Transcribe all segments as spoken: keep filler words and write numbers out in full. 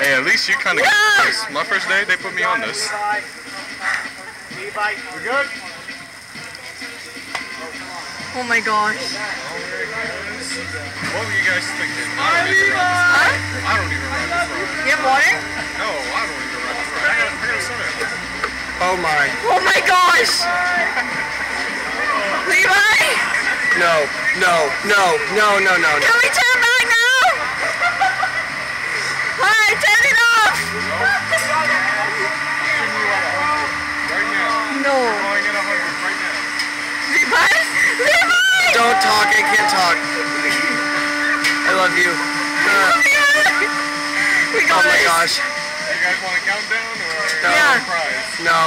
Hey, at least you kind of got this. My first day, they put me on this. Levi, we good? Oh my gosh. What were you guys thinking? Huh? I don't even run this ride. You have water? No, I don't even run this ride. I got, I got a soda. Oh my. Oh my gosh! Levi? No, no, no, no, no, no, no. Can we turn back now? Alright, turn it off! Right now. No. We're going at one hundred right now. Levi? Levi! Don't talk, I can't talk. I love you. Uh, We got oh my this. gosh. You guys want a countdown or No. Yeah. surprise? No.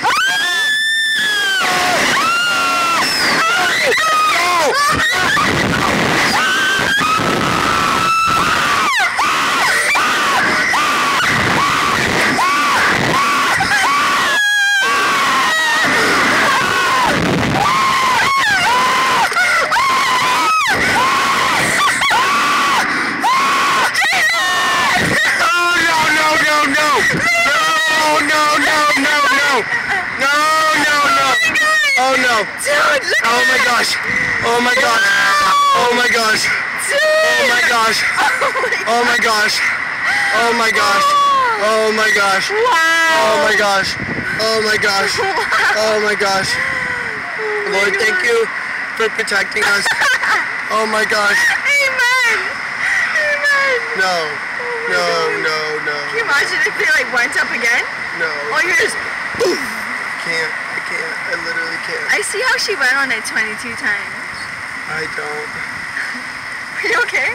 Dude, look Oh my gosh. Oh my gosh. Oh my gosh. Oh my gosh. Oh my gosh. Oh my gosh. Oh my gosh. Wow. Oh my gosh. Oh my gosh. Oh my gosh. Lord, thank you for protecting us. Oh my gosh. Amen. Amen. No. No, no, no. Can you imagine if they like went up again? No. All you hear is boom. Can't. I can't. I literally can't. I see how she went on it twenty-two times. I don't. Are you okay?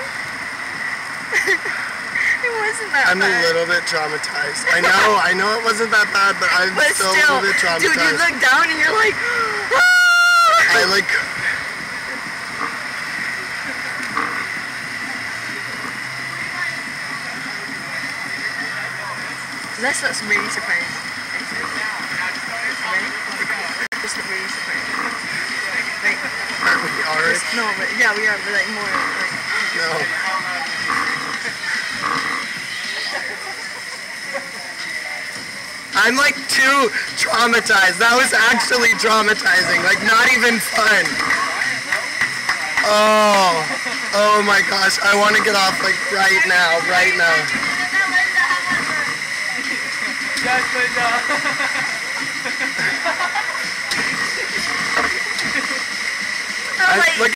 It wasn't that I'm bad. a little bit traumatized. I know, I know it wasn't that bad, but I'm But still, still, a little bit traumatized. dude, you look down and you're like, ah! I like. That's that's really surprised. Ready? Just really surprised. Like, Aren't we already? just, no, but yeah, we are, but like more like. No. I'm like too traumatized. That was actually traumatizing. Like not even fun. Oh. Oh my gosh. I want to get off like right now. Right now. Yes, Linda. I'm I, like, look